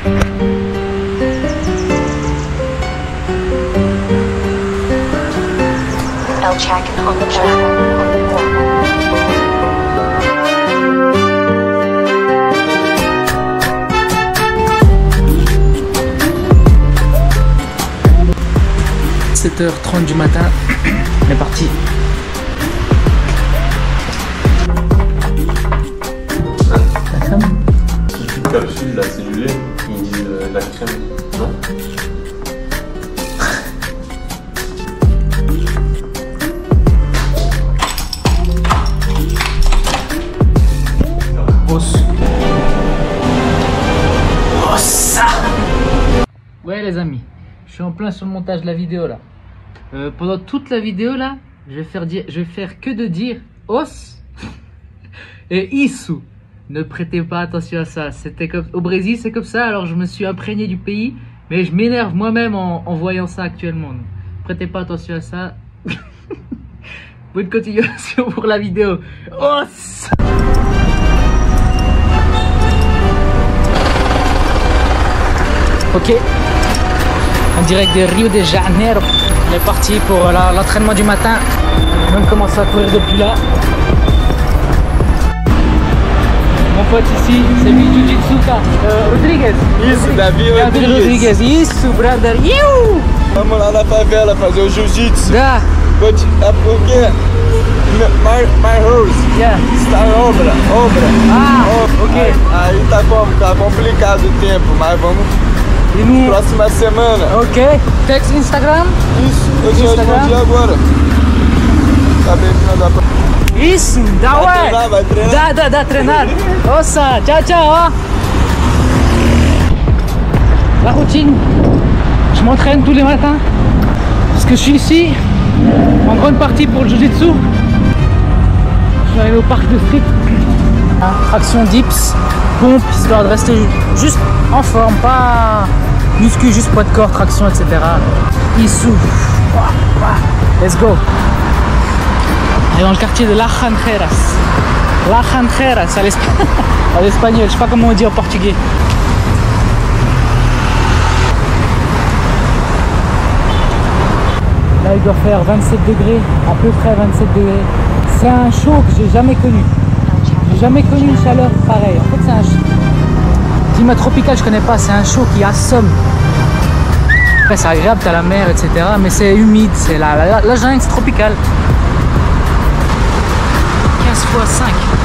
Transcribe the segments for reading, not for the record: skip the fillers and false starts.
El Chakin on the track. « 7h30 du matin, on est parti. La crème? Une capsule là, c'est du lait. Ils disent la crème, non? Oh ça! Ouais les amis, je suis en plein sur le montage de la vidéo là. Pendant toute la vidéo là, je vais faire que de dire os et isso. Ne prêtez pas attention à ça. C'était comme au Brésil, c'est comme ça. Alors je me suis imprégné du pays, mais je m'énerve moi-même en voyant ça actuellement. Donc, prêtez pas attention à ça. Bonne continuation pour la vidéo. Os. Ok. En direct de Rio de Janeiro. On est parti pour l'entraînement du matin. On vient de commencer à courir depuis là. Mon pote ici, c'est lui Jiu-Jitsu Rodrigues. Isso, Davi Rodrigues. Isso, brother. Iu! Vamos lá na favela fazer o jiu-jitsu. Da. É porque my house Yeah. está em obra. Ah, ok. Aí tá como? Tá complicado o tempo, mas vamos E no... próxima semana. Ok. Text Instagram. Isso, eu te respondi agora. Acabei de mandar pra... Isso, da Vai ouais. treinar, vai treinar. Da treinar. Oh ça, ciao ciao. Hein. La routine. Je m'entraîne tous les matins. Parce que je suis ici en grande partie pour le jiu-jitsu. Je suis arrivé au parc de street. Traction dips, pompe, histoire de rester juste en forme, pas muscu, juste poids de corps, traction, etc. Issou. Let's go. Et dans le quartier de Las Janjeras. Las Janjeras à l'espagnol, je sais pas comment on dit en portugais. Là il doit faire 27 degrés, à peu près 27 degrés. C'est un chaud que j'ai jamais connu. J'ai jamais connu une chaleur pareille. En fait c'est un climat tropical, je connais pas, c'est un chaud qui assomme. Après c'est agréable, t'as la mer, etc. Mais c'est humide, c'est la jungle, c'est tropical. 15 x 5.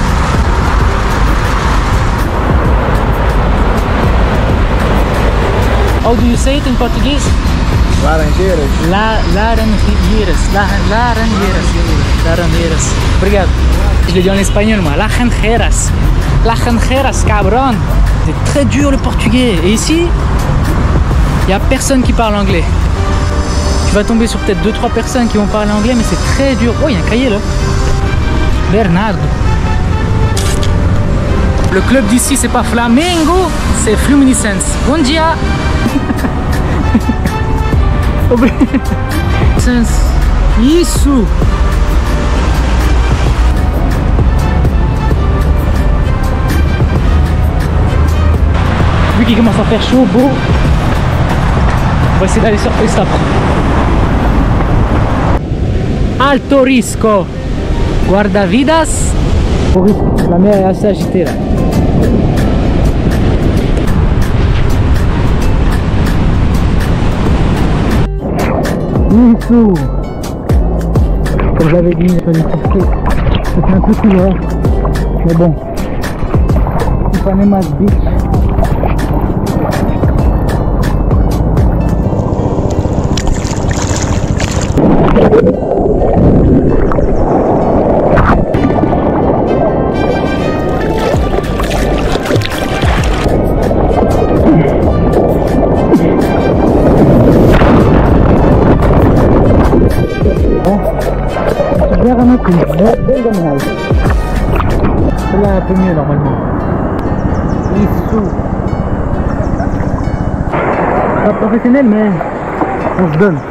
How do you say it in Portuguese? Laranjeiras. Laranjeiras. Obrigado. Je l'ai dit en espagnol moi. Las Janjeras, cabron. C'est très dur le portugais. Et ici, il n'y a personne qui parle anglais. Tu vas tomber sur peut-être 2-3 personnes qui vont parler anglais, mais c'est très dur. Oh, il y a un cahier là. Bernardo. Le club d'ici, c'est pas Flamengo, c'est Fluminense. Bon dia. Isso. Vu qu'il commence à faire chaud, beau, on va essayer d'aller sur piste après. Alto risco. Guardavidas. La mer est assez agitée là. Isso. Comme j'avais dit, il fallait tester. C'est un coup de couleur. Mais bon. Ipanema Beach. Belle dommage. Celle-là un peu mieux normalement. Isso. Pas professionnel mais on se donne.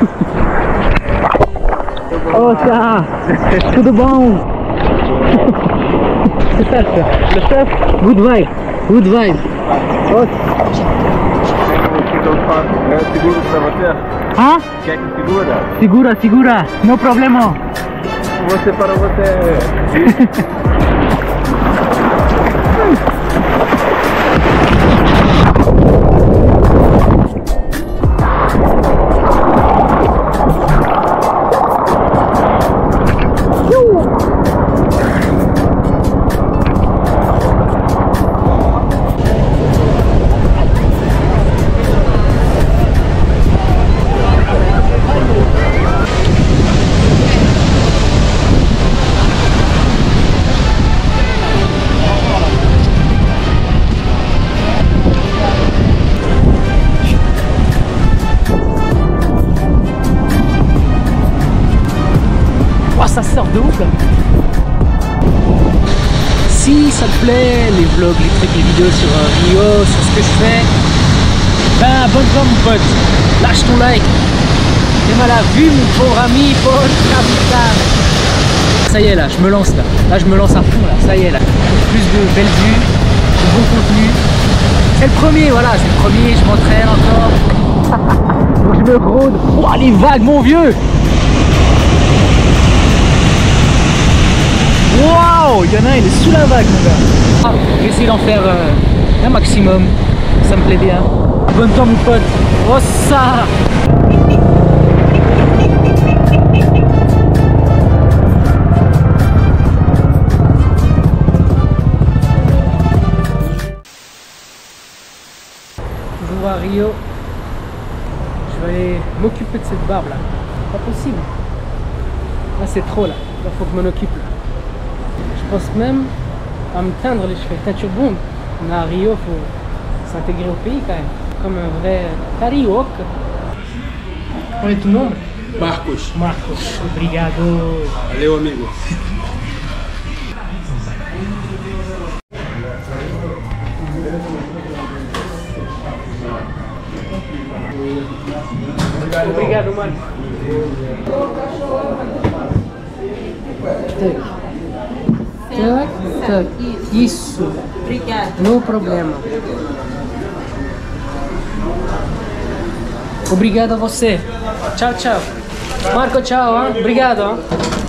Oh ça. Tout de bon. C'est ça le surf. Le surf, good vibe. Good vibe. Seguro pra você? Ah? Quer que segura? Segura, segura, no problema. Você para você. Ça sort de ouf là. Si ça te plaît, les vlogs, les trucs, les vidéos sur Rio, sur ce que je fais, ben abonne-toi mon pote, lâche ton like. Et mal à vue mon pauvre ami, Paul Capital. Ça y est là, je me lance là. Là je me lance à fond là, ça y est là. Plus de belles vues, de bon contenu. C'est le premier, voilà, c'est le premier, je m'entraîne encore. Donc je me rôde. Oh les vagues mon vieux. Waouh, il y en a un, il est sous la vague mon gars. Ah, je vais essayer d'en faire un maximum, ça me plaît bien. Abonne-toi mon pote. Oh ça. Toujours à Rio. Je vais aller m'occuper de cette barbe là. Pas possible. Là c'est trop là. Là faut que je m'en occupe là. Je pense même à me teindre les cheveux, teinture blonde. On est à Rio, faut s'intégrer au pays quand même, comme un vrai carioca. Qual é tu nome? Marcos. Marcos, obrigado. Valeu, amigo. Obrigado, mano. Tac, tac. Isso. Obrigada. No problema. Obrigado a você. Tchau, tchau. Marco, tchau. Hein? Obrigado. Hein?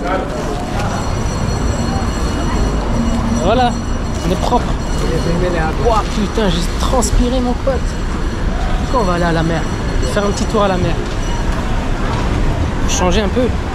Voilà. On est propre. Wow, putain, j'ai transpiré mon pote. Quand on va aller à la mer, faire un petit tour à la mer. Changer un peu.